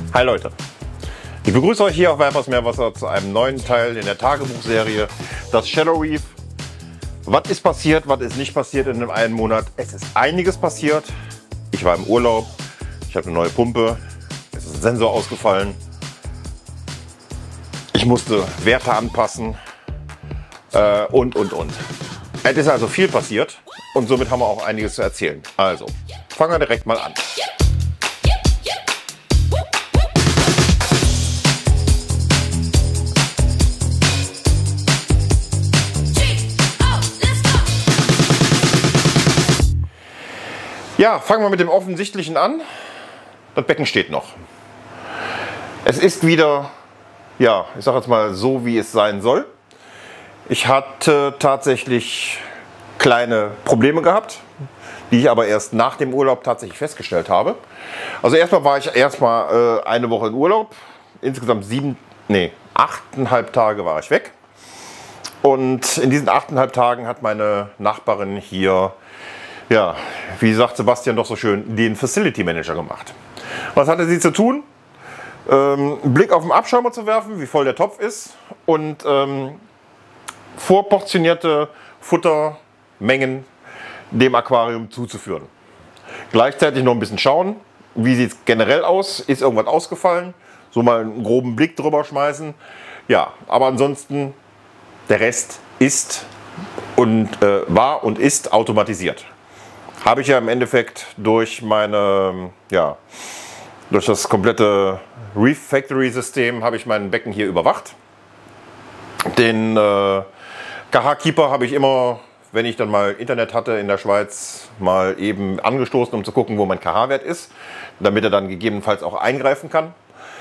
Hi Leute, ich begrüße euch hier auf Werfers Meerwasser zu einem neuen Teil in der Tagebuchserie, das Shadow Reef. Was ist passiert, was ist nicht passiert in dem einen Monat? Es ist einiges passiert. Ich war im Urlaub, ich habe eine neue Pumpe, es ist ein Sensor ausgefallen, ich musste Werte anpassen und. Es ist also viel passiert und somit haben wir auch einiges zu erzählen. Also, fangen wir direkt mal an. Ja, fangen wir mit dem Offensichtlichen an. Das Becken steht noch. Es ist wieder, ja, ich sage jetzt mal so, wie es sein soll. Ich hatte tatsächlich kleine Probleme gehabt, die ich aber erst nach dem Urlaub tatsächlich festgestellt habe. Also erstmal war ich eine Woche in Urlaub. Insgesamt 8,5 Tage war ich weg. Und in diesen 8,5 Tagen hat meine Nachbarin hier, ja, wie sagt Sebastian doch so schön, den Facility Manager gemacht. Was hatte sie zu tun? Einen Blick auf den Abschäumer zu werfen, wie voll der Topf ist, und vorportionierte Futtermengen dem Aquarium zuzuführen. Gleichzeitig noch ein bisschen schauen, wie sieht es generell aus, ist irgendwas ausgefallen, so mal einen groben Blick drüber schmeißen. Ja, aber ansonsten, der Rest ist und war und ist automatisiert. Habe ich ja im Endeffekt durch meine, durch das komplette Reef Factory System habe ich mein Becken hier überwacht. Den KH-Keeper habe ich immer, wenn ich dann mal Internet hatte in der Schweiz, mal eben angestoßen, um zu gucken, wo mein KH-Wert ist, damit er dann gegebenenfalls auch eingreifen kann.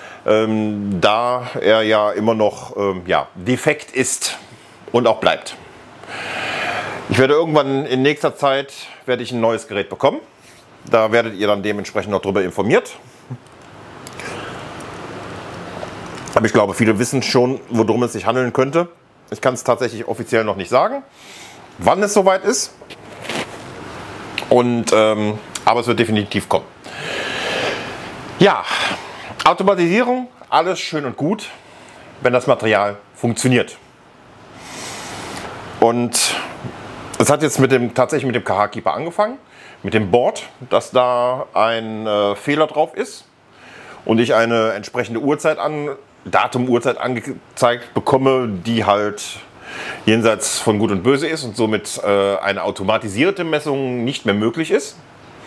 Da er ja immer noch defekt ist und auch bleibt. Ich werde irgendwann in nächster Zeit ein neues Gerät bekommen. Da werdet ihr dann dementsprechend noch darüber informiert. Aber ich glaube, viele wissen schon, worum es sich handeln könnte. Ich kann es tatsächlich offiziell noch nicht sagen, wann es soweit ist. Aber es wird definitiv kommen. Ja, Automatisierung, alles schön und gut, wenn das Material funktioniert. Und es hat jetzt tatsächlich mit dem KH-Keeper angefangen, mit dem Board, dass da ein Fehler drauf ist und ich eine entsprechende Datum, Uhrzeit angezeigt bekomme, die halt jenseits von Gut und Böse ist und somit eine automatisierte Messung nicht mehr möglich ist.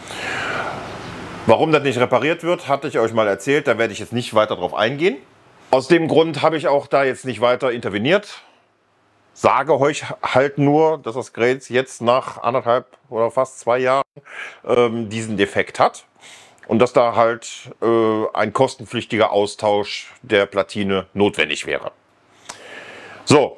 Warum das nicht repariert wird, hatte ich euch mal erzählt, da werde ich jetzt nicht weiter drauf eingehen. Aus dem Grund habe ich auch da jetzt nicht weiter interveniert. Sage euch halt nur, dass das Gerät jetzt nach 1,5 oder fast 2 Jahren diesen Defekt hat. Und dass da halt ein kostenpflichtiger Austausch der Platine notwendig wäre. So.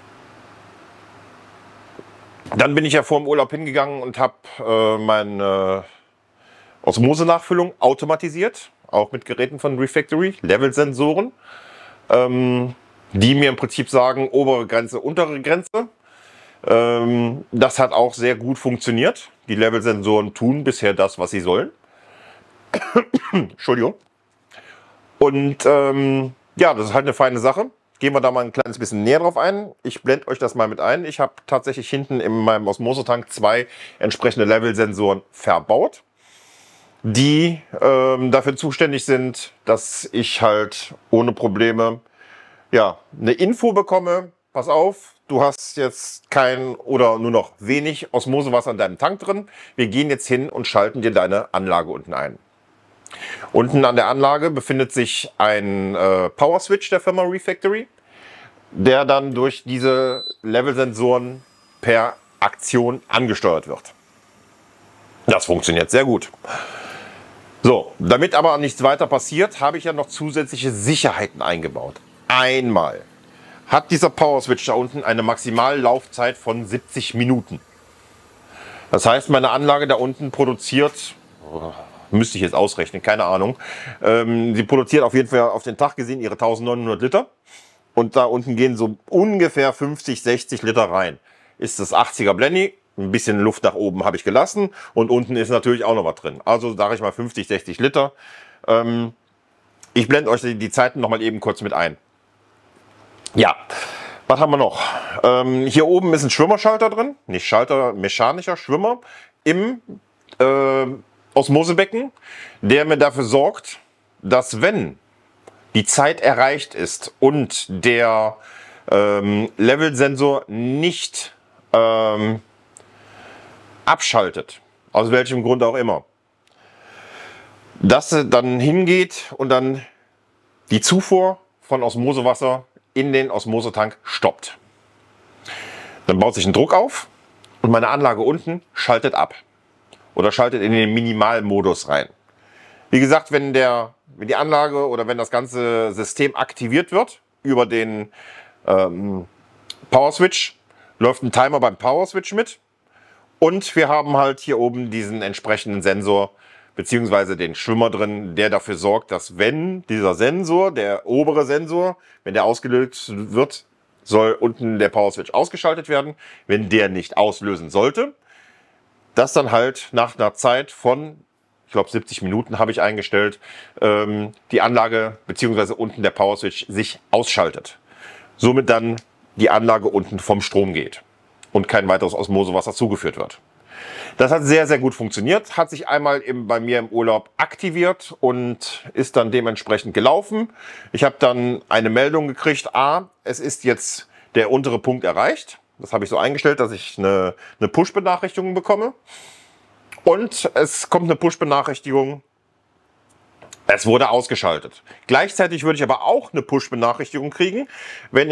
Dann bin ich ja vor dem Urlaub hingegangen und habe meine Osmose-Nachfüllung automatisiert. Auch mit Geräten von Reef Factory, Level-Sensoren. Die mir im Prinzip sagen, obere Grenze, untere Grenze. Das hat auch sehr gut funktioniert. Die Level-Sensoren tun bisher das, was sie sollen. Entschuldigung. Und ja, das ist halt eine feine Sache. Gehen wir da mal ein kleines bisschen näher drauf ein. Ich blende euch das mal mit ein. Ich habe tatsächlich hinten in meinem Osmosetank 2 entsprechende Level-Sensoren verbaut, die dafür zuständig sind, dass ich halt ohne Probleme eine Info bekomme. Pass auf, du hast jetzt kein oder nur noch wenig Osmosewasser in deinem Tank drin. Wir gehen jetzt hin und schalten dir deine Anlage unten ein. Unten an der Anlage befindet sich ein Power Switch der Firma Reef Factory, der dann durch diese Level-Sensoren per Aktion angesteuert wird. Das funktioniert sehr gut. So, damit aber nichts weiter passiert, habe ich ja noch zusätzliche Sicherheiten eingebaut. Einmal hat dieser Power Switch da unten eine Maximallaufzeit von 70 Minuten. Das heißt, meine Anlage da unten produziert, müsste ich jetzt ausrechnen, keine Ahnung, sie produziert auf jeden Fall auf den Tag gesehen ihre 1900 Liter und da unten gehen so ungefähr 50, 60 Liter rein. Ist das 80er Blenny, ein bisschen Luft nach oben habe ich gelassen und unten ist natürlich auch noch was drin. Also sage ich mal 50, 60 Liter. Ich blende euch die Zeiten noch mal eben kurz mit ein. Ja, was haben wir noch? Hier oben ist ein Schwimmerschalter drin, nicht Schalter, mechanischer Schwimmer im Osmosebecken, der mir dafür sorgt, dass wenn die Zeit erreicht ist und der Levelsensor nicht abschaltet, aus welchem Grund auch immer, dass es dann hingeht und dann die Zufuhr von Osmosewasser in den Osmosetank stoppt. Dann baut sich ein Druck auf und meine Anlage unten schaltet ab oder schaltet in den Minimalmodus rein. Wie gesagt, wenn die Anlage oder wenn das ganze System aktiviert wird über den Power Switch, läuft ein Timer beim Power Switch mit und wir haben halt hier oben diesen entsprechenden Sensor beziehungsweise den Schwimmer drin, der dafür sorgt, dass wenn dieser Sensor, der obere Sensor, wenn der ausgelöst wird, soll unten der Power Switch ausgeschaltet werden. Wenn der nicht auslösen sollte, dass dann halt nach einer Zeit von, ich glaube 70 Minuten habe ich eingestellt, die Anlage beziehungsweise unten der Power Switch sich ausschaltet. Somit dann die Anlage unten vom Strom geht und kein weiteres Osmosewasser zugeführt wird. Das hat sehr, sehr gut funktioniert, hat sich einmal bei mir im Urlaub aktiviert und ist dann dementsprechend gelaufen. Ich habe dann eine Meldung gekriegt, es ist jetzt der untere Punkt erreicht. Das habe ich so eingestellt, dass ich eine Push-Benachrichtigung bekomme. Und es kommt eine Push-Benachrichtigung, es wurde ausgeschaltet. Gleichzeitig würde ich aber auch eine Push-Benachrichtigung kriegen, wenn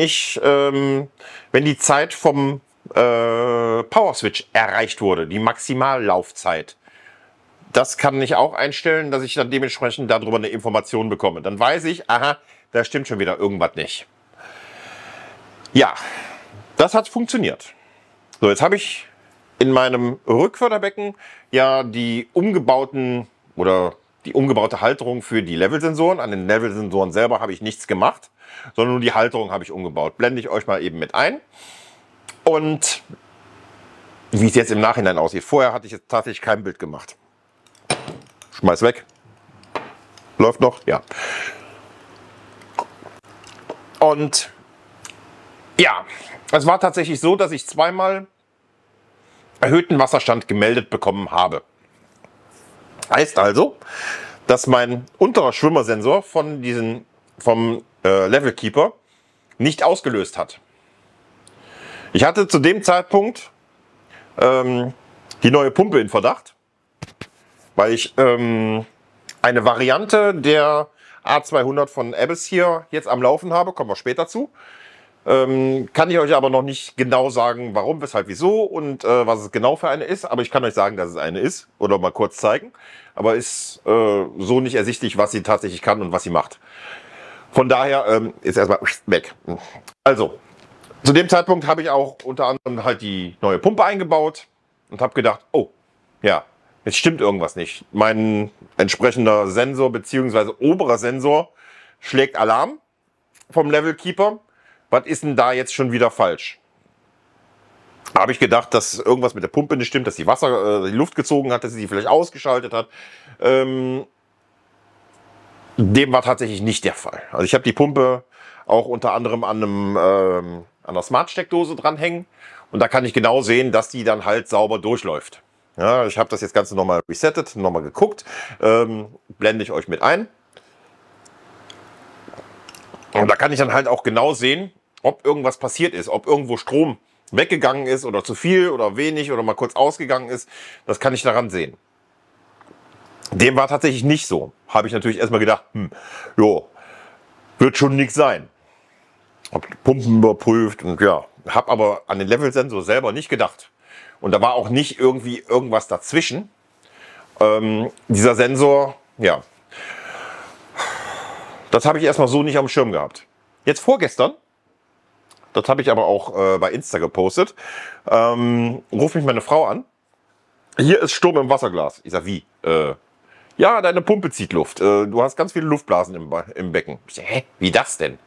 die Zeit vom Power Switch erreicht wurde, die Maximallaufzeit. Das kann ich auch einstellen, dass ich dann dementsprechend darüber eine Information bekomme. Dann weiß ich, aha, da stimmt schon wieder irgendwas nicht. Ja, das hat funktioniert. So, jetzt habe ich in meinem Rückförderbecken ja die umgebaute Halterung für die Levelsensoren. An den Levelsensoren selber habe ich nichts gemacht, sondern nur die Halterung habe ich umgebaut. Blende ich euch mal eben mit ein. Und wie es jetzt im Nachhinein aussieht. Vorher hatte ich jetzt tatsächlich kein Bild gemacht. Schmeiß weg. Läuft noch? Ja. Und ja, es war tatsächlich so, dass ich zweimal erhöhten Wasserstand gemeldet bekommen habe. Heißt also, dass mein unterer Schwimmersensor vom Level Keeper nicht ausgelöst hat. Ich hatte zu dem Zeitpunkt die neue Pumpe in Verdacht, weil ich eine Variante der A200 von Abyss hier jetzt am Laufen habe, kommen wir später zu. Kann ich euch aber noch nicht genau sagen, warum, weshalb, wieso und was es genau für eine ist. Aber ich kann euch sagen, dass es eine ist oder mal kurz zeigen. Aber ist so nicht ersichtlich, was sie tatsächlich kann und was sie macht. Von daher ist erstmal weg. Also, zu dem Zeitpunkt habe ich auch unter anderem halt die neue Pumpe eingebaut und habe gedacht, oh, ja, jetzt stimmt irgendwas nicht. Mein entsprechender Sensor bzw. oberer Sensor schlägt Alarm vom Level Keeper. Was ist denn da jetzt schon wieder falsch? Da habe ich gedacht, dass irgendwas mit der Pumpe nicht stimmt, dass die die Luft gezogen hat, dass sie vielleicht ausgeschaltet hat. Dem war tatsächlich nicht der Fall. Also ich habe die Pumpe auch unter anderem an der Smart-Steckdose dranhängen und da kann ich genau sehen, dass die dann halt sauber durchläuft. Ja, ich habe das jetzt Ganze nochmal resettet, nochmal geguckt, blende ich euch mit ein. Und da kann ich dann halt auch genau sehen, ob irgendwas passiert ist, ob irgendwo Strom weggegangen ist oder zu viel oder wenig oder mal kurz ausgegangen ist. Das kann ich daran sehen. Dem war tatsächlich nicht so. Habe ich natürlich erstmal gedacht, jo, wird schon nichts sein. Hab die Pumpen überprüft und ja, habe aber an den Levelsensor selber nicht gedacht. Und da war auch nicht irgendwie irgendwas dazwischen. Dieser Sensor, ja, das habe ich erstmal so nicht am Schirm gehabt. Jetzt vorgestern, das habe ich aber auch bei Insta gepostet, ruft mich meine Frau an. Hier ist Sturm im Wasserglas. Ich sag, wie? Ja, deine Pumpe zieht Luft. Du hast ganz viele Luftblasen im Becken. Ich sag, hä? Wie das denn?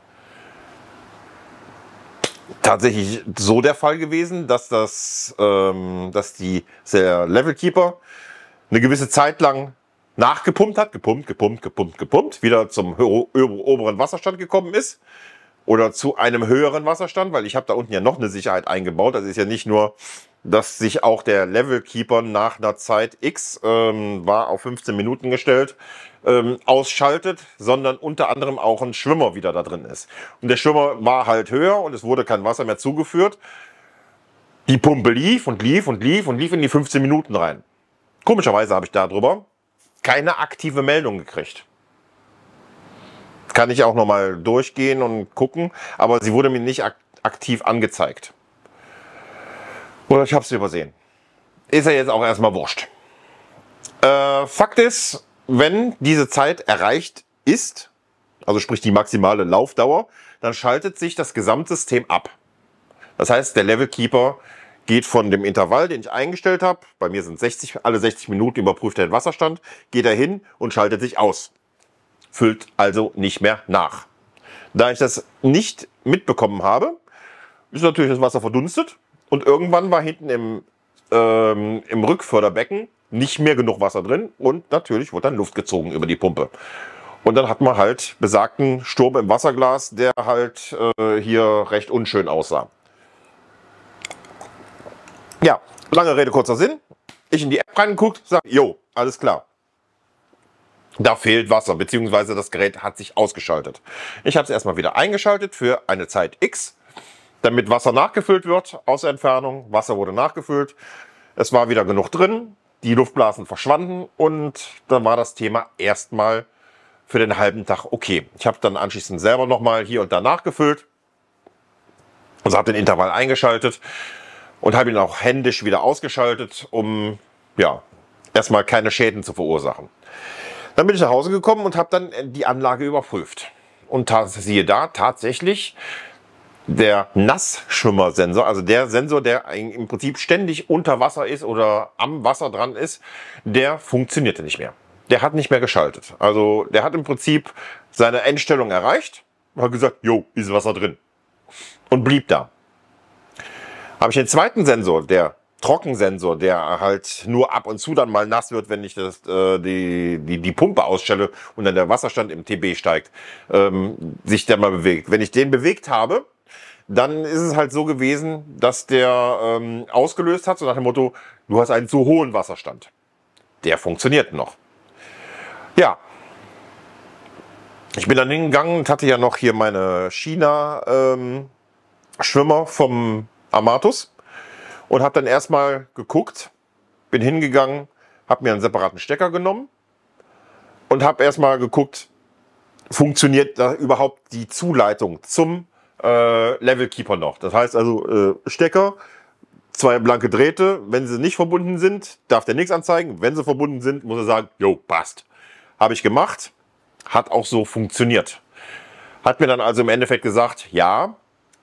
Tatsächlich so der Fall gewesen, dass der Level Keeper eine gewisse Zeit lang nachgepumpt hat, gepumpt, wieder zum oberen Wasserstand gekommen ist oder zu einem höheren Wasserstand, weil ich habe da unten ja noch eine Sicherheit eingebaut. Das ist ja nicht nur, dass sich auch der Level Keeper nach einer Zeit X, war auf 15 Minuten gestellt, ausschaltet, sondern unter anderem auch ein Schwimmer wieder da drin ist. Und der Schwimmer war halt höher und es wurde kein Wasser mehr zugeführt. Die Pumpe lief und lief und lief und lief in die 15 Minuten rein. Komischerweise habe ich darüber keine aktive Meldung gekriegt. Kann ich auch nochmal durchgehen und gucken, aber sie wurde mir nicht aktiv angezeigt. Oder ich habe es übersehen. Ist ja jetzt auch erstmal wurscht. Fakt ist, wenn diese Zeit erreicht ist, also sprich die maximale Laufdauer, dann schaltet sich das Gesamtsystem ab. Das heißt, der Level Keeper geht von dem Intervall, den ich eingestellt habe, bei mir sind alle 60 Minuten überprüft er den Wasserstand, geht er hin und schaltet sich aus. Füllt also nicht mehr nach. Da ich das nicht mitbekommen habe, ist natürlich das Wasser verdunstet und irgendwann war hinten im Rückförderbecken nicht mehr genug Wasser drin und natürlich wurde dann Luft gezogen über die Pumpe. Und dann hat man halt besagten Sturm im Wasserglas, der halt hier recht unschön aussah. Ja, lange Rede, kurzer Sinn. Ich in die App reingeguckt, sage, jo, alles klar. Da fehlt Wasser, beziehungsweise das Gerät hat sich ausgeschaltet. Ich habe es erstmal wieder eingeschaltet für eine Zeit X, damit Wasser nachgefüllt wird aus der Entfernung. Wasser wurde nachgefüllt, es war wieder genug drin, die Luftblasen verschwanden und dann war das Thema erstmal für den halben Tag okay. Ich habe dann anschließend selber nochmal hier und da nachgefüllt, also habe den Intervall eingeschaltet und habe ihn auch händisch wieder ausgeschaltet, um ja erstmal keine Schäden zu verursachen. Dann bin ich nach Hause gekommen und habe dann die Anlage überprüft. Und siehe da, tatsächlich der Nassschwimmersensor, also der Sensor, der im Prinzip ständig unter Wasser ist oder am Wasser dran ist, der funktionierte nicht mehr. Der hat nicht mehr geschaltet. Also der hat im Prinzip seine Endstellung erreicht und hat gesagt, jo, ist Wasser drin. Und blieb da. Habe ich den zweiten Sensor, der Trockensensor, der halt nur ab und zu dann mal nass wird, wenn ich die Pumpe ausstelle und dann der Wasserstand im TB steigt, sich der mal bewegt. Wenn ich den bewegt habe, dann ist es halt so gewesen, dass der ausgelöst hat, so nach dem Motto, du hast einen zu hohen Wasserstand. Der funktioniert noch. Ja, ich bin dann hingegangen und hatte ja noch hier meine China-Schwimmer vom Amatus und habe dann erstmal geguckt, bin hingegangen, habe mir einen separaten Stecker genommen und habe erstmal geguckt, funktioniert da überhaupt die Zuleitung zum Level Keeper noch. Das heißt also Stecker, zwei blanke Drähte, wenn sie nicht verbunden sind, darf der nichts anzeigen. Wenn sie verbunden sind, muss er sagen, jo, passt. Habe ich gemacht, hat auch so funktioniert. Hat mir dann also im Endeffekt gesagt, ja,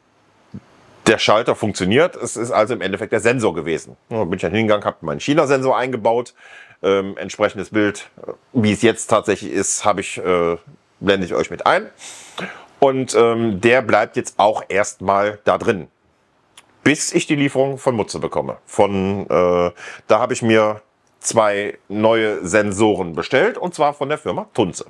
der Schalter funktioniert, es ist also im Endeffekt der Sensor gewesen. Da bin ich dann hingegangen, habe meinen China-Sensor eingebaut, entsprechendes Bild, wie es jetzt tatsächlich ist, blende ich euch mit ein. Und der bleibt jetzt auch erstmal da drin, bis ich die Lieferung von Mutze bekomme. Da habe ich mir 2 neue Sensoren bestellt, und zwar von der Firma Tunze.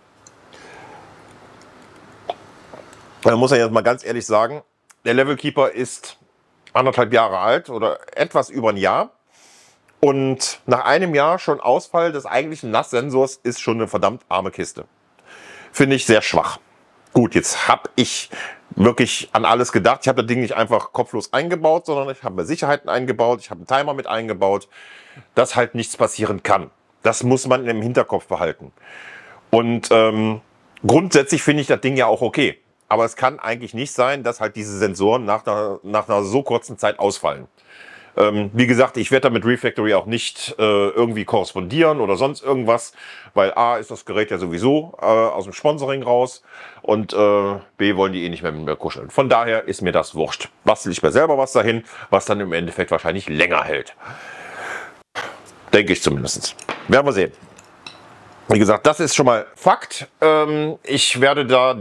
Da muss ich jetzt mal ganz ehrlich sagen, der Level Keeper ist 1,5 Jahre alt oder etwas über ein Jahr. Und nach einem Jahr schon Ausfall des eigentlichen Nasssensors ist schon eine verdammt arme Kiste. Finde ich sehr schwach. Gut, jetzt habe ich wirklich an alles gedacht. Ich habe das Ding nicht einfach kopflos eingebaut, sondern ich habe mir Sicherheiten eingebaut. Ich habe einen Timer mit eingebaut, dass halt nichts passieren kann. Das muss man im Hinterkopf behalten. Und grundsätzlich finde ich das Ding ja auch okay. Aber es kann eigentlich nicht sein, dass halt diese Sensoren nach einer so kurzen Zeit ausfallen. Wie gesagt, ich werde da mit Refactory auch nicht irgendwie korrespondieren oder sonst irgendwas, weil A ist das Gerät ja sowieso aus dem Sponsoring raus und B wollen die eh nicht mehr mit mir kuscheln. Von daher ist mir das wurscht. Bastel ich mir selber was dahin, was dann im Endeffekt wahrscheinlich länger hält. Denke ich zumindest. Werden wir sehen. Wie gesagt, das ist schon mal Fakt. Ich werde da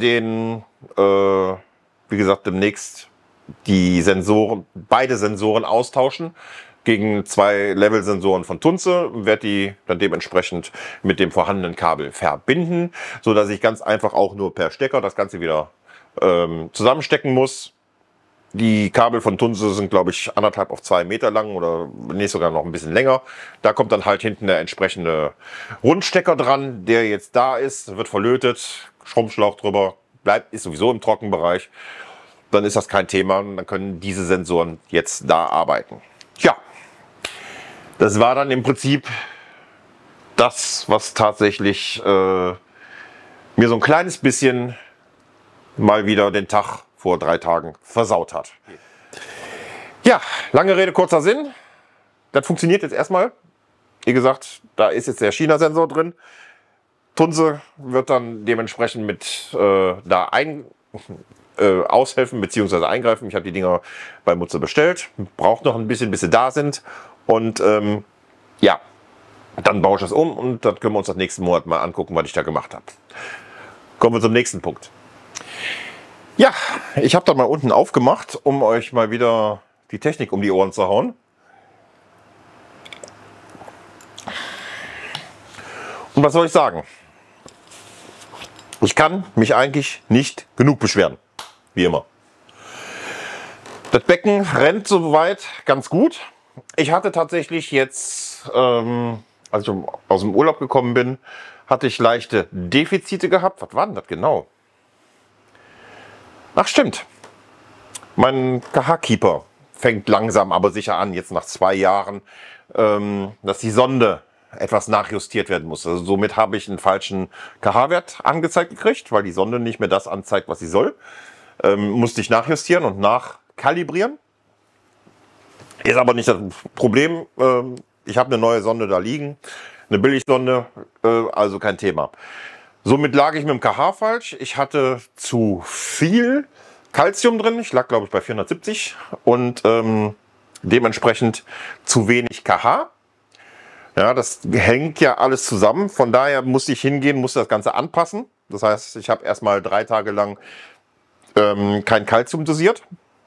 wie gesagt, demnächst beide Sensoren austauschen. gegen 2 Level-Sensoren von Tunze, werde die dann dementsprechend mit dem vorhandenen Kabel verbinden, so dass ich ganz einfach auch nur per Stecker das Ganze wieder zusammenstecken muss. Die Kabel von Tunze sind, glaube ich, 1,5 auf 2 Meter lang oder nicht sogar noch ein bisschen länger. Da kommt dann halt hinten der entsprechende Rundstecker dran, der jetzt da ist, wird verlötet, Schrumpfschlauch drüber, ist sowieso im Trockenbereich. Dann ist das kein Thema und dann können diese Sensoren jetzt da arbeiten. Ja, das war dann im Prinzip das, was tatsächlich mir so ein kleines bisschen mal wieder den Tag vor 3 Tagen versaut hat. Ja, lange Rede, kurzer Sinn. Das funktioniert jetzt erstmal. Wie gesagt, da ist jetzt der China-Sensor drin. Tunze wird dann dementsprechend mit aushelfen bzw. eingreifen. Ich habe die Dinger bei Mutze bestellt. Braucht noch ein bisschen, bis sie da sind. Und ja, dann baue ich das um und dann können wir uns das nächsten Monat mal angucken, was ich da gemacht habe. Kommen wir zum nächsten Punkt. Ja, ich habe da mal unten aufgemacht, um euch mal wieder die Technik um die Ohren zu hauen. Und was soll ich sagen? Ich kann mich eigentlich nicht genug beschweren, wie immer. Das Becken rennt soweit ganz gut. Ich hatte tatsächlich jetzt, als ich aus dem Urlaub gekommen bin, hatte ich leichte Defizite gehabt. Was war denn das genau? Ach stimmt, mein KH-Keeper fängt langsam aber sicher an, jetzt nach 2 Jahren, dass die Sonde etwas nachjustiert werden muss. Also somit habe ich einen falschen KH-Wert angezeigt gekriegt, weil die Sonde nicht mehr das anzeigt, was sie soll. Musste ich nachjustieren und nachkalibrieren. Ist aber nicht das Problem. Ich habe eine neue Sonde da liegen, eine Billigsonde, also kein Thema. Somit lag ich mit dem KH falsch. Ich hatte zu viel Calcium drin. Ich lag, glaube ich, bei 470 und dementsprechend zu wenig KH. Ja, das hängt ja alles zusammen. Von daher musste ich hingehen, musste das Ganze anpassen. Das heißt, ich habe erstmal 3 Tage lang kein Calcium dosiert.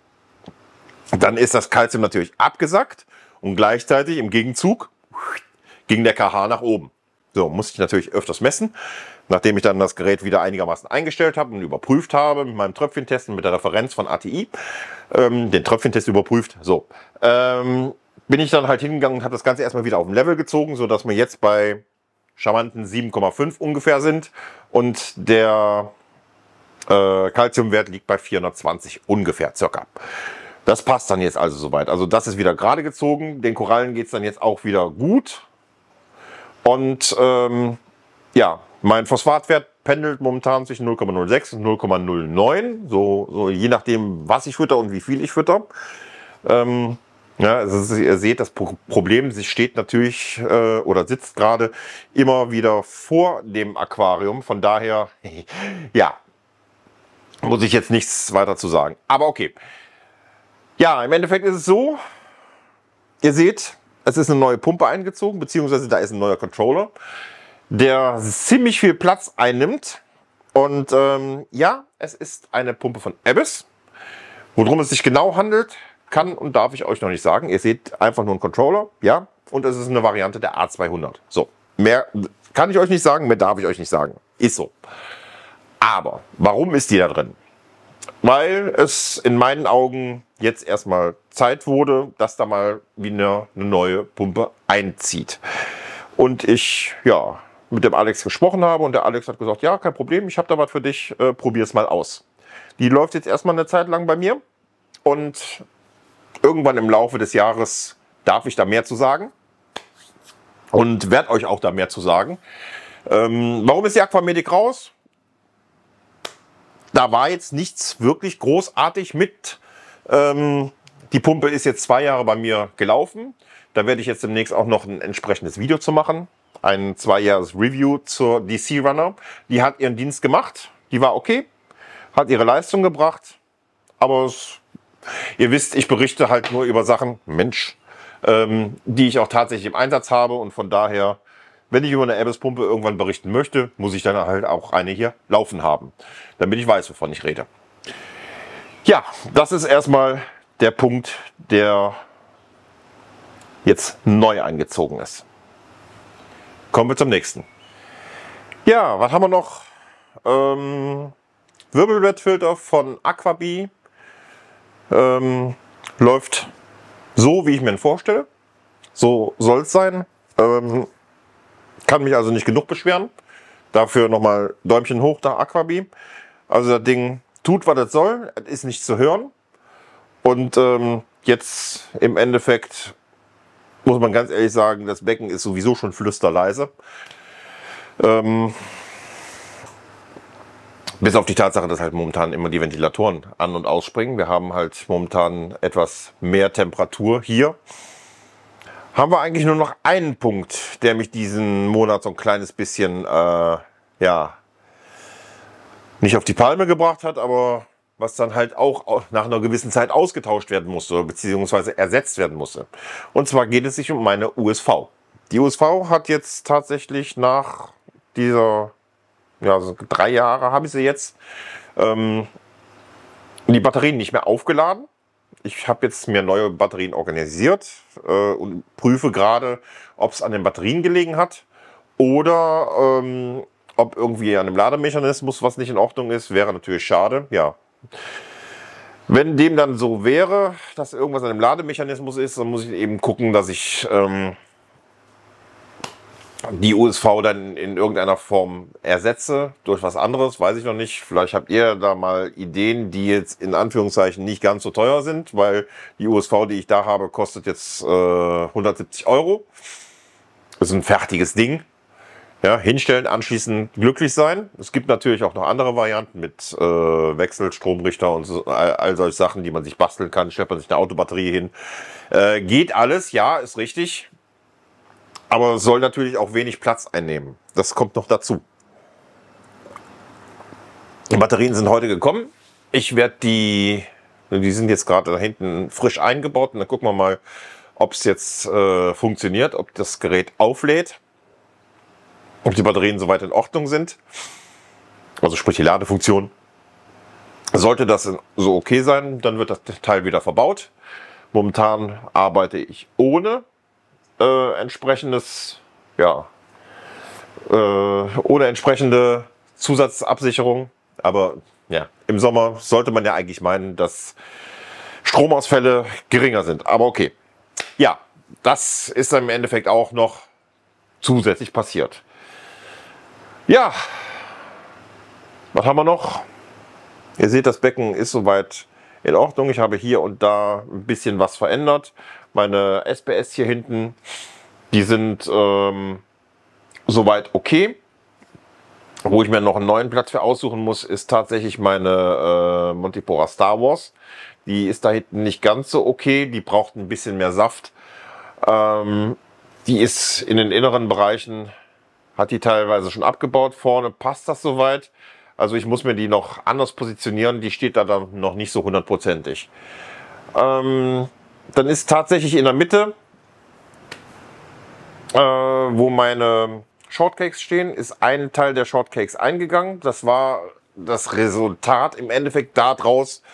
Dann ist das Calcium natürlich abgesackt und gleichzeitig im Gegenzug ging der KH nach oben. So, musste ich natürlich öfters messen. Nachdem ich dann das Gerät wieder einigermaßen eingestellt habe und überprüft habe mit meinem Tröpfchentest und mit der Referenz von ATI, den Tröpfchentest überprüft, so, bin ich dann halt hingegangen und habe das Ganze erstmal wieder auf ein Level gezogen, sodass wir jetzt bei charmanten 7,5 ungefähr sind und der Calciumwert liegt bei 420 ungefähr circa. Das passt dann jetzt also soweit. Also das ist wieder gerade gezogen, den Korallen geht es dann jetzt auch wieder gut und ja, mein Phosphatwert pendelt momentan zwischen 0,06 und 0,09, so je nachdem, was ich fütter und wie viel ich fütter. Ja, also ihr seht, das Problem steht natürlich oder sitzt gerade immer wieder vor dem Aquarium. Von daher, ja, muss ich jetzt nichts weiter zu sagen. Aber okay. Ja, im Endeffekt ist es so, ihr seht, es ist eine neue Pumpe eingezogen, beziehungsweise da ist ein neuer Controller, der ziemlich viel Platz einnimmt. Und ja, es ist eine Pumpe von Abyss. Worum es sich genau handelt, kann und darf ich euch noch nicht sagen. Ihr seht einfach nur einen Controller, ja, und es ist eine Variante der A200. So, mehr kann ich euch nicht sagen, mehr darf ich euch nicht sagen. Ist so. Aber warum ist die da drin? Weil es in meinen Augen jetzt erstmal Zeit wurde, dass da mal wieder eine neue Pumpe einzieht. Und ich, ja, mit dem Alex gesprochen habe und der Alex hat gesagt, ja, kein Problem, ich habe da was für dich, probier es mal aus. Die läuft jetzt erstmal eine Zeit lang bei mir und irgendwann im Laufe des Jahres darf ich da mehr zu sagen und werde euch auch da mehr zu sagen. Warum ist die Aquamedic raus? Da war jetzt nichts wirklich großartig mit. Die Pumpe ist jetzt 2 Jahre bei mir gelaufen. Da werde ich jetzt demnächst auch noch ein entsprechendes Video zu machen. Ein 2-Jahres-Review zur DC Runner. Die hat ihren Dienst gemacht. Die war okay. Hat ihre Leistung gebracht. Aber ihr wisst, ich berichte halt nur über Sachen, Mensch, die ich auch tatsächlich im Einsatz habe. Und von daher, wenn ich über eine Abyss-Pumpe irgendwann berichten möchte, muss ich dann halt auch eine hier laufen haben, damit ich weiß, wovon ich rede. Ja, das ist erstmal der Punkt, der jetzt neu eingezogen ist. Kommen wir zum nächsten. Ja, was haben wir noch? Wirbelbettfilter von Aquabee. Läuft so, wie ich mir ihn vorstelle. So soll es sein. Kann mich also nicht genug beschweren. Dafür nochmal Däumchen hoch da Aquabee. Also das Ding tut, was es soll. Es ist nicht zu hören. Und jetzt im Endeffekt muss man ganz ehrlich sagen, das Becken ist sowieso schon flüsterleise. Bis auf die Tatsache, dass halt momentan immer die Ventilatoren an- und ausspringen. Wir haben halt momentan etwas mehr Temperatur hier. Haben wir eigentlich nur noch einen Punkt, der mich diesen Monat so ein kleines bisschen, ja, nicht auf die Palme gebracht hat, aber was dann halt auch nach einer gewissen Zeit ausgetauscht werden musste, beziehungsweise ersetzt werden musste. Und zwar geht es sich um meine USV. Die USV hat jetzt tatsächlich nach dieser, ja, so 3 Jahre habe ich sie jetzt, die Batterien nicht mehr aufgeladen. Ich habe jetzt mir neue Batterien organisiert und prüfe gerade, ob es an den Batterien gelegen hat oder ob irgendwie an dem Lademechanismus was nicht in Ordnung ist. Wäre natürlich schade, ja. Wenn dem dann so wäre, dass irgendwas an dem Lademechanismus ist, dann muss ich eben gucken, dass ich die USV dann in irgendeiner Form ersetze durch was anderes, weiß ich noch nicht. Vielleicht habt ihr da mal Ideen, die jetzt in Anführungszeichen nicht ganz so teuer sind, weil die USV, die ich da habe, kostet jetzt 170 €. Das ist ein fertiges Ding. Ja, hinstellen, anschließen, glücklich sein. Es gibt natürlich auch noch andere Varianten mit Wechselstromrichter und so, all solche Sachen, die man sich basteln kann. Stellt man sich eine Autobatterie hin. Geht alles, ja, ist richtig. Aber es soll natürlich auch wenig Platz einnehmen. Das kommt noch dazu. Die Batterien sind heute gekommen. Ich werde die sind jetzt gerade da hinten frisch eingebaut. Und dann gucken wir mal, ob es jetzt funktioniert, ob das Gerät auflädt. Ob die Batterien soweit in Ordnung sind. Also sprich die Ladefunktion. Sollte das so okay sein, dann wird das Teil wieder verbaut. Momentan arbeite ich ohne entsprechendes, ja, ohne entsprechende Zusatzabsicherung. Aber ja, im Sommer sollte man ja eigentlich meinen, dass Stromausfälle geringer sind. Aber okay. Ja, das ist dann im Endeffekt auch noch zusätzlich passiert. Ja, was haben wir noch? Ihr seht, das Becken ist soweit in Ordnung. Ich habe hier und da ein bisschen was verändert. Meine SPS hier hinten, die sind soweit okay. Wo ich mir noch einen neuen Platz für aussuchen muss, ist tatsächlich meine Montipora Star Wars. Die ist da hinten nicht ganz so okay. Die braucht ein bisschen mehr Saft. Die ist in den inneren Bereichen, hat die teilweise schon abgebaut. Vorne passt das soweit. Also ich muss mir die noch anders positionieren. Die steht da dann noch nicht so hundertprozentig. Dann ist tatsächlich in der Mitte, wo meine Shortcakes stehen, ist ein Teil der Shortcakes eingegangen. Das war das Resultat im Endeffekt daraus,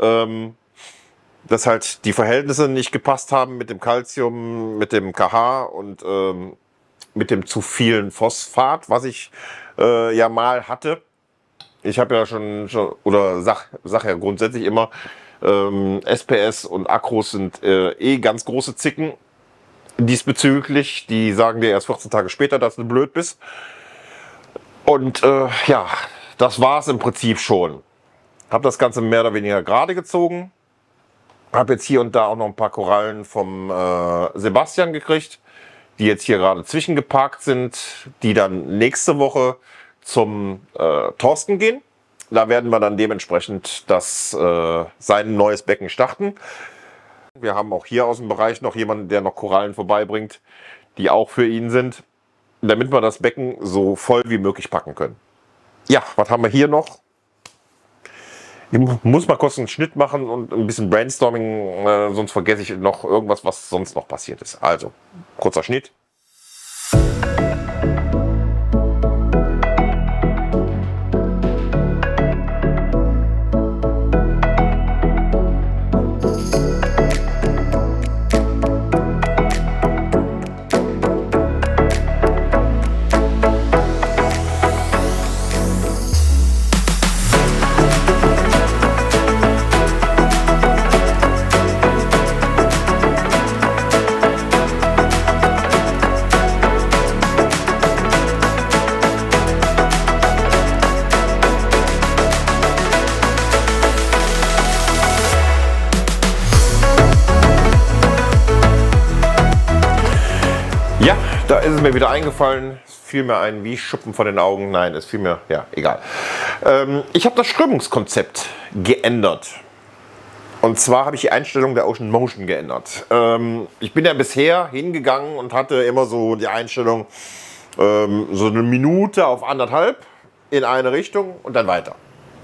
dass halt die Verhältnisse nicht gepasst haben mit dem Calcium, mit dem KH und mit dem zu vielen Phosphat, was ich ja mal hatte. Ich habe ja schon oder sag ja grundsätzlich immer, SPS und Akkus sind ganz große Zicken diesbezüglich. Die sagen dir erst 14 Tage später, dass du blöd bist. Und ja, das war es im Prinzip schon. Habe das Ganze mehr oder weniger gerade gezogen. Habe jetzt hier und da auch noch ein paar Korallen vom Sebastian gekriegt, die jetzt hier gerade zwischengeparkt sind, die dann nächste Woche zum Thorsten gehen. Da werden wir dann dementsprechend sein neues Becken starten. Wir haben auch hier aus dem Bereich noch jemanden, der noch Korallen vorbeibringt, die auch für ihn sind, damit wir das Becken so voll wie möglich packen können. Ja, was haben wir hier noch? Ich muss mal kurz einen Schnitt machen und ein bisschen Brainstorming, sonst vergesse ich noch irgendwas, was sonst noch passiert ist. Also, kurzer Schnitt. Da ist es mir wieder eingefallen, es fiel mir ein wie Schuppen vor den Augen. Nein, es fiel mir, ja, egal. Ich habe das Strömungskonzept geändert. Und zwar habe ich die Einstellung der Ocean Motion geändert. Ich bin ja bisher hingegangen und hatte immer so die Einstellung, so eine Minute auf 1,5 in eine Richtung und dann weiter.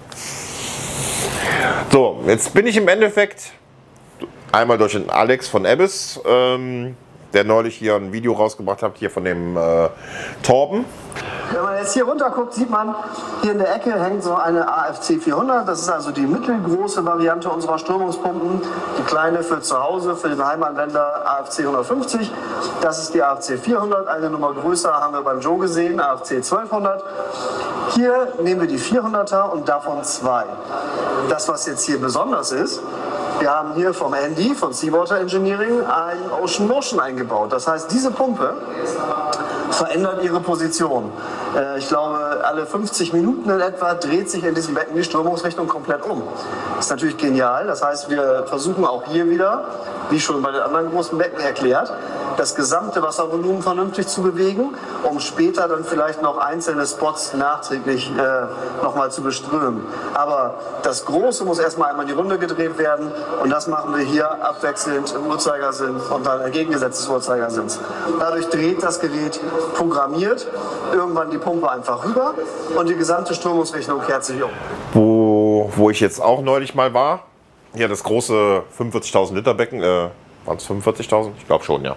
So, jetzt bin ich im Endeffekt einmal durch den Alex von Abyss, der neulich hier ein Video rausgebracht hat, hier von dem Torben. Wenn man jetzt hier runter guckt, sieht man, hier in der Ecke hängt so eine AFC 400. Das ist also die mittelgroße Variante unserer Strömungspumpen. Die kleine für zu Hause, für den Heimanwender AFC 150. Das ist die AFC 400. Eine Nummer größer haben wir beim Joe gesehen, AFC 1200. Hier nehmen wir die 400er und davon 2. Das, was jetzt hier besonders ist, wir haben hier vom Andy, von Seawater Engineering, ein Ocean Motion eingebaut. Das heißt, diese Pumpe verändert ihre Position. Ich glaube, alle 50 Minuten in etwa dreht sich in diesem Becken die Strömungsrichtung komplett um. Das ist natürlich genial. Das heißt, wir versuchen auch hier wieder, wie schon bei den anderen großen Becken erklärt, das gesamte Wasservolumen vernünftig zu bewegen, um später dann vielleicht noch einzelne Spots nachträglich nochmal zu beströmen. Aber das Große muss erstmal einmal in die Runde gedreht werden und das machen wir hier abwechselnd im Uhrzeigersinn und dann entgegengesetzt des Uhrzeigersinns. Dadurch dreht das Gerät programmiert irgendwann die Pumpe einfach rüber und die gesamte Strömungsrichtung kehrt sich um. Wo ich jetzt auch neulich mal war, hier das große 45.000 Liter Becken, waren es 45.000? Ich glaube schon, ja.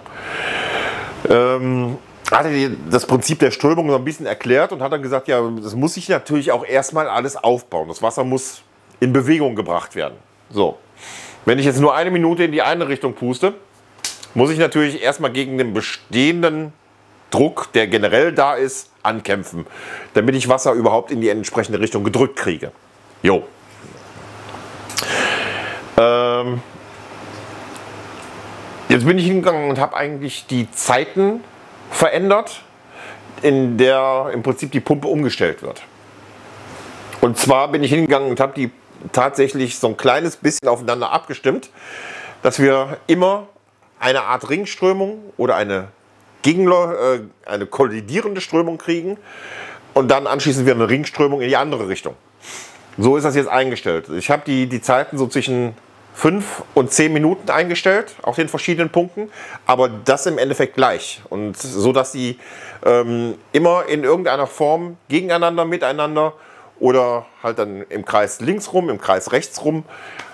Hat er das Prinzip der Strömung so ein bisschen erklärt und hat dann gesagt, ja, das muss sich natürlich auch erstmal alles aufbauen. Das Wasser muss in Bewegung gebracht werden. So, wenn ich jetzt nur 1 Minute in die eine Richtung puste, muss ich natürlich erstmal gegen den bestehenden Druck, der generell da ist, ankämpfen, damit ich Wasser überhaupt in die entsprechende Richtung gedrückt kriege. Jo. Jetzt bin ich hingegangen und habe eigentlich die Zeiten verändert, in der im Prinzip die Pumpe umgestellt wird. Und zwar bin ich hingegangen und habe die tatsächlich so ein kleines bisschen aufeinander abgestimmt, dass wir immer eine Art Ringströmung oder eine kollidierende Strömung kriegen und dann anschließend wieder eine Ringströmung in die andere Richtung. So ist das jetzt eingestellt. Ich habe die Zeiten so zwischen 5 und 10 Minuten eingestellt, auf den verschiedenen Punkten, aber das im Endeffekt gleich. Und so, dass sie immer in irgendeiner Form gegeneinander, miteinander oder halt dann im Kreis links rum, im Kreis rechts rum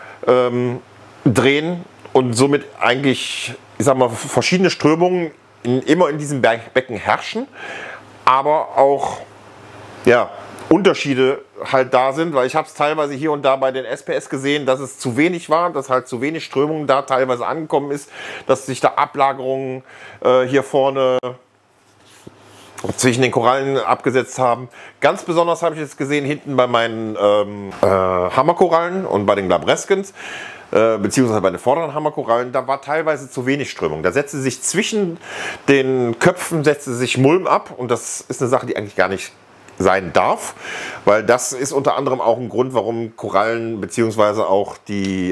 drehen und somit eigentlich, ich sag mal, verschiedene Strömungen immer in diesem Becken herrschen, aber auch ja, Unterschiede halt da sind, weil ich habe es teilweise hier und da bei den SPS gesehen, dass es zu wenig war, dass halt zu wenig Strömung da teilweise angekommen ist, dass sich da Ablagerungen hier vorne zwischen den Korallen abgesetzt haben. Ganz besonders habe ich es gesehen hinten bei meinen Hammerkorallen und bei den Glabreskens, beziehungsweise bei den vorderen Hammerkorallen, da war teilweise zu wenig Strömung. Da setzte sich zwischen den Köpfen setzte sich Mulm ab und das ist eine Sache, die eigentlich gar nicht sein darf, weil das ist unter anderem auch ein Grund, warum Korallen beziehungsweise auch die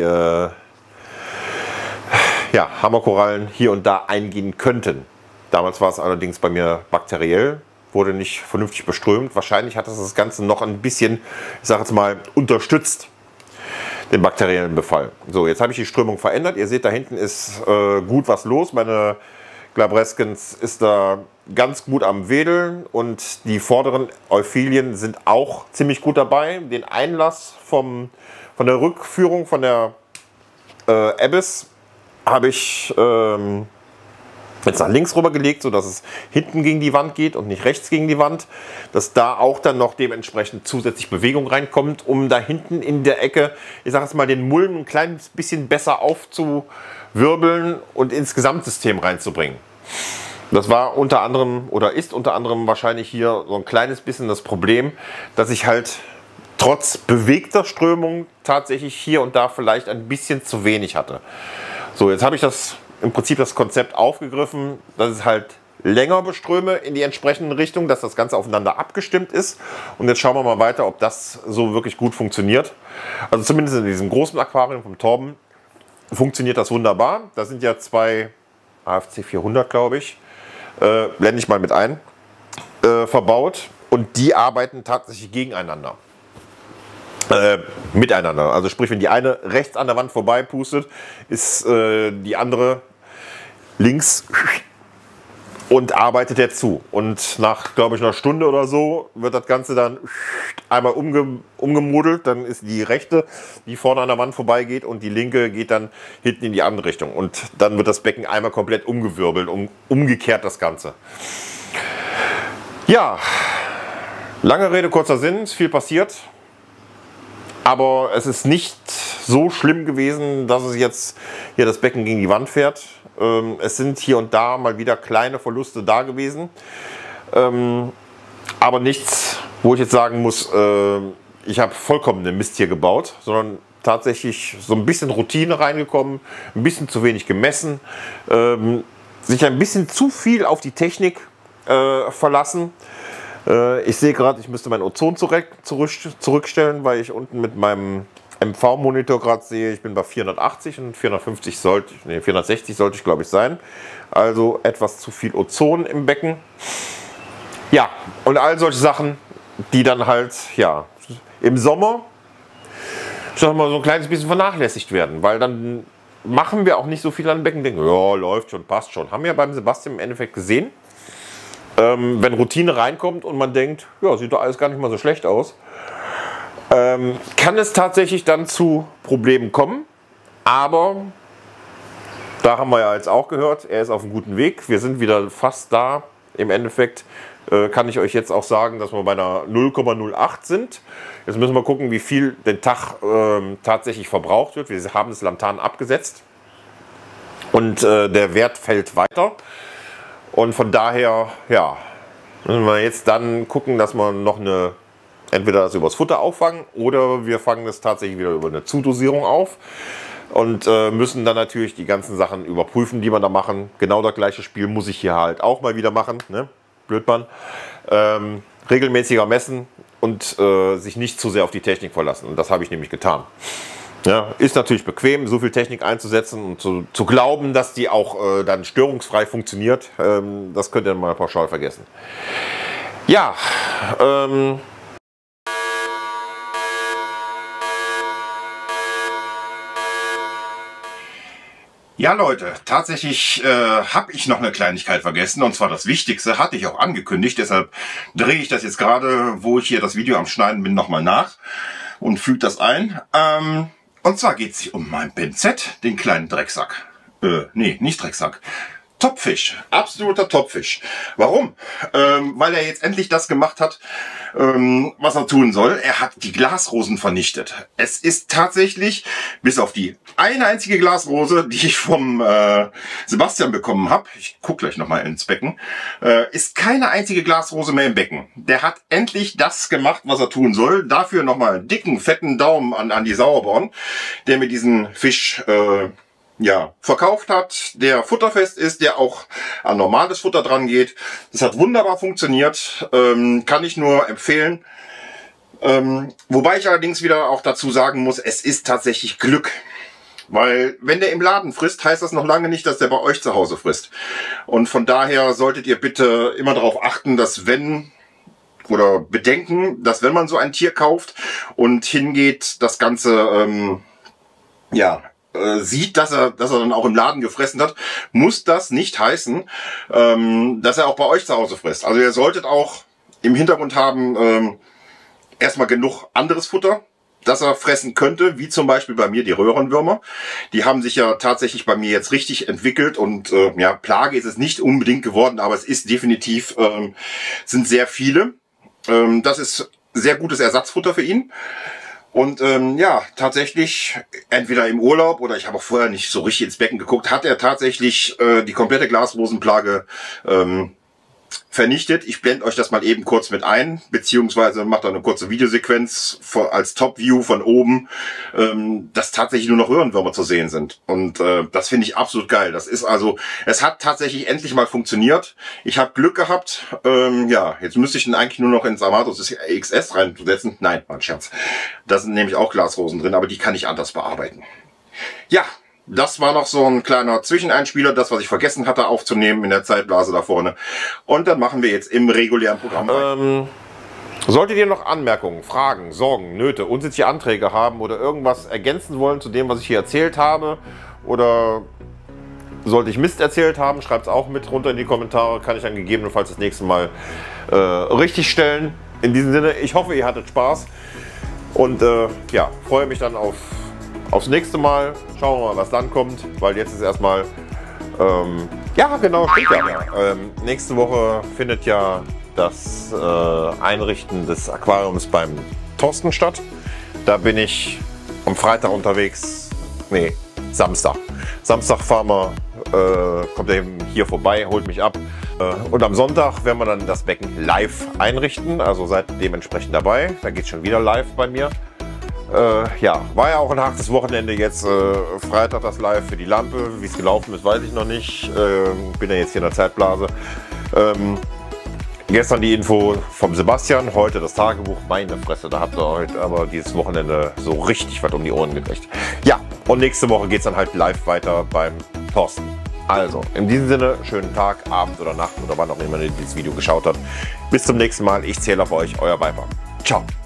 Hammerkorallen hier und da eingehen könnten. Damals war es allerdings bei mir bakteriell, wurde nicht vernünftig beströmt. Wahrscheinlich hat das Ganze noch ein bisschen, ich sage jetzt mal, unterstützt, den bakteriellen Befall. So, jetzt habe ich die Strömung verändert. Ihr seht, da hinten ist gut was los. Meine Glabreskens ist da ganz gut am Wedeln und die vorderen Euphilien sind auch ziemlich gut dabei. Den Einlass von der Rückführung von der Abyss habe ich jetzt nach links rüber gelegt, sodass es hinten gegen die Wand geht und nicht rechts gegen die Wand, dass da auch dann noch dementsprechend zusätzlich Bewegung reinkommt, um da hinten in der Ecke, ich sage jetzt mal, den Mulm ein kleines bisschen besser aufzuwirbeln und ins Gesamtsystem reinzubringen. Das war unter anderem oder ist unter anderem wahrscheinlich hier so ein kleines bisschen das Problem, dass ich halt trotz bewegter Strömung tatsächlich hier und da vielleicht ein bisschen zu wenig hatte. So, jetzt habe ich im Prinzip das Konzept aufgegriffen, dass ich halt länger beströme in die entsprechende Richtung, dass das Ganze aufeinander abgestimmt ist. Und jetzt schauen wir mal weiter, ob das so wirklich gut funktioniert. Also zumindest in diesem großen Aquarium vom Torben funktioniert das wunderbar. Da sind ja 2 AFC 400, glaube ich, blende ich mal mit ein, verbaut. Und die arbeiten tatsächlich gegeneinander. Miteinander. Also sprich, wenn die eine rechts an der Wand vorbei pustet, ist die andere links und arbeitet der zu. Und nach, glaube ich, einer Stunde oder so wird das Ganze dann einmal umgemodelt. Dann ist die rechte, die vorne an der Wand vorbeigeht, und die linke geht dann hinten in die andere Richtung. Und dann wird das Becken einmal komplett umgewirbelt und umgekehrt das Ganze. Ja, lange Rede, kurzer Sinn, ist viel passiert. Aber es ist nicht so schlimm gewesen, dass es jetzt hier das Becken gegen die Wand fährt. Es sind hier und da mal wieder kleine Verluste da gewesen. Aber nichts, wo ich jetzt sagen muss, ich habe vollkommen den Mist hier gebaut, sondern tatsächlich so ein bisschen Routine reingekommen, ein bisschen zu wenig gemessen, sich ein bisschen zu viel auf die Technik verlassen. Ich sehe gerade, ich müsste mein Ozon zurückstellen, weil ich unten mit meinem MV-Monitor gerade sehe, ich bin bei 480 und 460 sollte ich, glaube ich, sein. Also etwas zu viel Ozon im Becken. Ja, und all solche Sachen, die dann halt, ja, im Sommer, ich sag mal, so ein kleines bisschen vernachlässigt werden, weil dann machen wir auch nicht so viel an Becken, denken, ja, läuft schon, passt schon. Haben wir beim Sebastian im Endeffekt gesehen. Wenn Routine reinkommt und man denkt, ja, sieht doch alles gar nicht mal so schlecht aus, kann es tatsächlich dann zu Problemen kommen. Aber da haben wir ja jetzt auch gehört, er ist auf einem guten Weg. Wir sind wieder fast da. Im Endeffekt kann ich euch jetzt auch sagen, dass wir bei einer 0,08 sind. Jetzt müssen wir gucken, wie viel den Tag tatsächlich verbraucht wird. Wir haben das Lantern abgesetzt und der Wert fällt weiter. Und von daher, ja, müssen wir jetzt dann gucken, dass wir noch entweder das übers Futter auffangen oder wir fangen das tatsächlich wieder über eine Zudosierung auf und müssen dann natürlich die ganzen Sachen überprüfen, die wir da machen. Genau das gleiche Spiel muss ich hier halt auch mal wieder machen, ne? Blödmann. Regelmäßiger messen und sich nicht zu sehr auf die Technik verlassen. Und das habe ich nämlich getan. Ja, ist natürlich bequem, so viel Technik einzusetzen und zu glauben, dass die auch dann störungsfrei funktioniert. Das könnt ihr mal pauschal vergessen. Ja, ja Leute, tatsächlich habe ich noch eine Kleinigkeit vergessen, und zwar das Wichtigste, hatte ich auch angekündigt, deshalb drehe ich das jetzt gerade, wo ich hier das Video am Schneiden bin, nochmal nach und füge das ein. Und zwar geht es um mein Pinzett, den kleinen Drecksack. Nee, nicht Drecksack. Topfisch, absoluter Topfisch. Warum? Weil er jetzt endlich das gemacht hat, was er tun soll. Er hat die Glasrosen vernichtet. Es ist tatsächlich, bis auf die eine einzige Glasrose, die ich vom Sebastian bekommen habe, ich gucke gleich nochmal ins Becken, ist keine einzige Glasrose mehr im Becken. Der hat endlich das gemacht, was er tun soll. Dafür nochmal einen dicken, fetten Daumen an die Sauerborn, der mir diesen Fisch ja, verkauft hat, der futterfest ist, der auch an normales Futter dran geht. Das hat wunderbar funktioniert, kann ich nur empfehlen. Wobei ich allerdings wieder auch dazu sagen muss, es ist tatsächlich Glück. Weil wenn der im Laden frisst, heißt das noch lange nicht, dass der bei euch zu Hause frisst. Und von daher solltet ihr bitte immer darauf achten, dass wenn oder bedenken, dass wenn man so ein Tier kauft und hingeht, das Ganze ja sieht, dass er dann auch im Laden gefressen hat, muss das nicht heißen, dass er auch bei euch zu Hause frisst. Also ihr solltet auch im Hintergrund haben erstmal genug anderes Futter, das er fressen könnte, wie zum Beispiel bei mir die Röhrenwürmer. Die haben sich ja tatsächlich bei mir jetzt richtig entwickelt und ja, Plage ist es nicht unbedingt geworden, aber es ist definitiv, sind sehr viele. Das ist sehr gutes Ersatzfutter für ihn. Und ja, tatsächlich, entweder im Urlaub oder ich habe auch vorher nicht so richtig ins Becken geguckt, hat er tatsächlich die komplette Glasrosenplage vernichtet. Ich blende euch das mal eben kurz mit ein, beziehungsweise macht da eine kurze Videosequenz als Top-View von oben, dass tatsächlich nur noch Röhrenwürmer zu sehen sind. Und das finde ich absolut geil. Das ist also, es hat tatsächlich endlich mal funktioniert. Ich habe Glück gehabt. Ja, jetzt müsste ich ihn eigentlich nur noch ins Amatos XS reinsetzen. Nein, war ein Scherz. Da sind nämlich auch Glasrosen drin, aber die kann ich anders bearbeiten. Ja, das war noch so ein kleiner Zwischeneinspieler, das, was ich vergessen hatte aufzunehmen in der Zeitblase da vorne. Und dann machen wir jetzt im regulären Programm rein. Solltet ihr noch Anmerkungen, Fragen, Sorgen, Nöte, unsinnige Anträge haben oder irgendwas ergänzen wollen zu dem, was ich hier erzählt habe, oder sollte ich Mist erzählt haben, schreibt es auch mit runter in die Kommentare, kann ich dann gegebenenfalls das nächste Mal richtig stellen. In diesem Sinne, ich hoffe, ihr hattet Spaß und ja, freue mich dann aufs nächste Mal. Schauen wir mal, was dann kommt, weil jetzt ist erstmal, ja genau, stimmt ja. Nächste Woche findet ja das Einrichten des Aquariums beim Thorsten statt. Da bin ich am Freitag unterwegs, nee, Samstag. Samstag fahren wir, kommt er eben hier vorbei, holt mich ab. Und am Sonntag werden wir dann das Becken live einrichten, also seid dementsprechend dabei. Da geht es schon wieder live bei mir. Ja, war ja auch ein hartes Wochenende jetzt. Freitag das Live für die Lampe. Wie es gelaufen ist, weiß ich noch nicht. Bin ja jetzt hier in der Zeitblase. Gestern die Info vom Sebastian, heute das Tagebuch. Meine Fresse, da habt ihr heute aber dieses Wochenende so richtig was um die Ohren gekriegt. Ja, und nächste Woche geht es dann halt live weiter beim Thorsten. Also, in diesem Sinne, schönen Tag, Abend oder Nacht oder wann auch immer ihr dieses Video geschaut habt. Bis zum nächsten Mal. Ich zähle auf euch, euer Viper. Ciao.